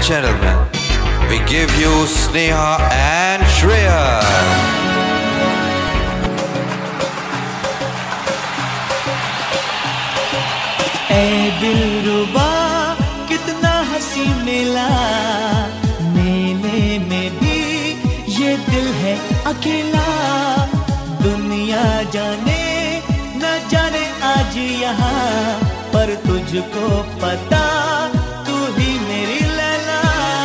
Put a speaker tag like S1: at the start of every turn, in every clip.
S1: gentlemen, we give you Sneha and Shreya.
S2: ऐ दिलरुबा कितना हंसी मिला, मेले में भी ये दिल है अकेला। दुनिया जाने न जाने आज यहाँ, पर तुझको पता तू ही मेरी लैला।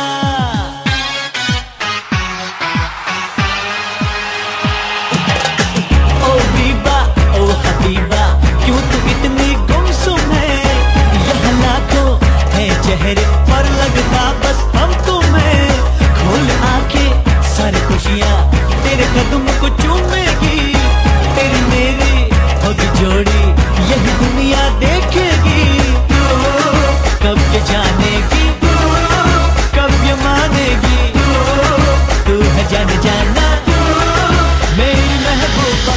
S2: ओ बीबा ओ हबीबा, क्यों तू इतनी गुमसुम है? यहाँ लाखों है चेहरे पर लगता बस हम तुम्हें। खोल आंखें सारी खुशियाँ तेरे कदम को चूमेगी। तेरी मेरी होगी जोड़ी यही दुनिया देखेगी। कब ये जानेगी, कब ये मानेगी, तू है जाने जाना मेरी महबूबा।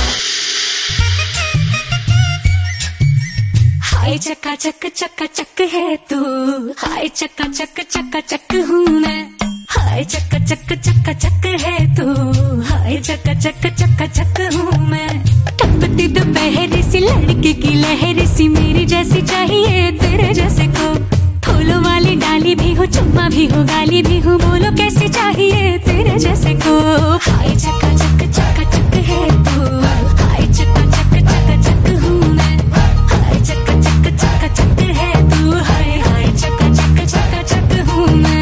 S3: हाय चक्का चक है तू, हाय चक्का चक हूँ मैं। हाय चक्का चक है तू, हाय चक्का चक हूँ मैं। टपकती दोपहर सी लड़की की लहर सी, मेरी जैसी चाहिए तेरे जैसे को। फूलों वाली डाली भी हो, चुम्मा भी हो, गाली भी हो, बोलो कैसे चाहिए तेरे जैसे को। हाय चक्का चक है तू, हाय चक्का चक हूँ मैं। हाय चक्का चक है तू, हाय चक्का चक हूँ मैं।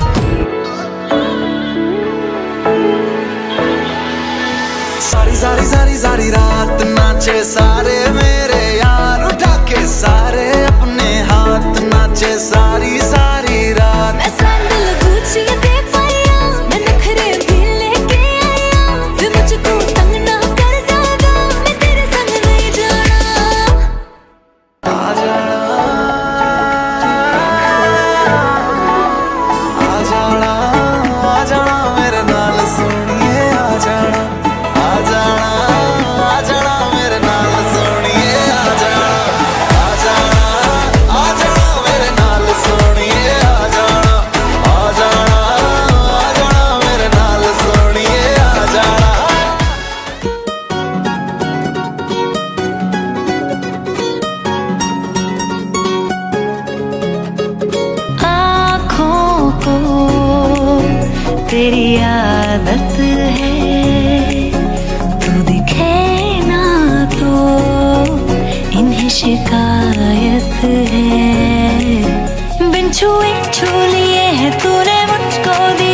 S4: सारी रात नाचे सारे मेरे यार, उठा के सारे अपने हाथ नाचे सारी रात।
S3: मैं सैंडल गुच्ची दे पाया, मैं नखरे भी लेके आया। फिर मुझको तंग ना कर ज्यादा, मैं तेरे संग नहीं जाना।
S4: आ जाना आ जाना मेरे नाल सोनिए, आ जाना
S3: तेरी आदत है, तू दिखे ना तो इन्हें शिकायत है। बिन छुए छू लिए है तूने मुझको दिया।